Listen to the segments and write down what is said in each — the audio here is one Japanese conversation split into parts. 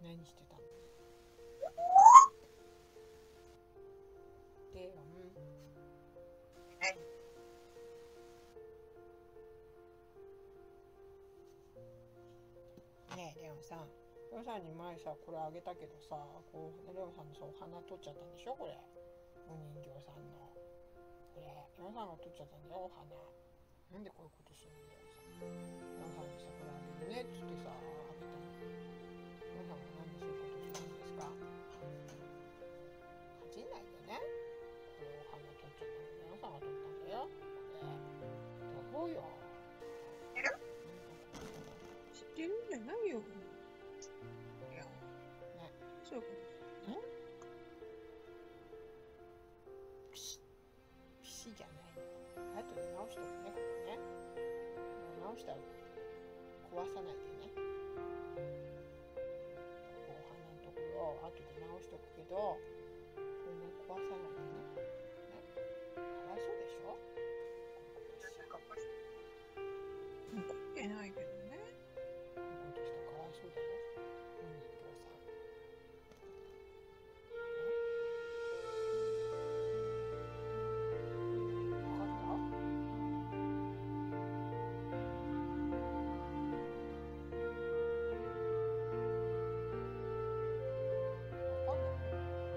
何してたの？レオン。ねえレオンさん、レオンさんに前さこれあげたけどさ、こうレオンさんのさお花取っちゃったんでしょ、これお人形さんのこれレオンさんが取っちゃったんだよ、お花。なんでこういうことするの？レオンさんにさこれあげるねっつってさあげたの。レオンさんがなんでそういうことするんですか？かじんないでね。これお花取っちゃったのレオンさんが取ったんだよ、これどうよ。 知ってるんじゃないよ。 ね、 そういうことね。 ピシピシじゃないよ。後で直しとくね、これね。直したら壊さないでね。お花のところ後で直しとくけど、これね壊さないでね。かわいそうでしょ。 怒ってないけどね。 こういうことしたらかわいそうだよ、お人形さん。分かった？わかんない？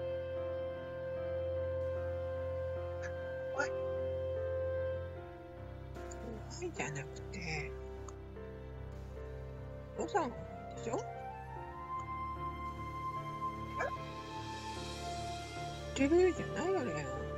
怖いじゃなくて、お父さんが怖いでしょ。知ってるじゃないよ、レオン。